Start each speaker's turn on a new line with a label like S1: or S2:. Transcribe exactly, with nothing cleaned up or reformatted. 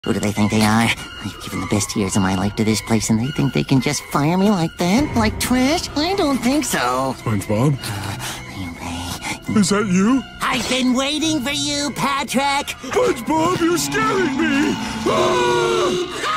S1: Who do they think they are? I've given the best years of my life to this place, and they think they can just fire me like that? Like trash? I don't think so.
S2: SpongeBob?
S1: Uh,
S2: Is that you?
S1: I've been waiting for you, Patrick!
S2: SpongeBob, you're scaring me! Ah!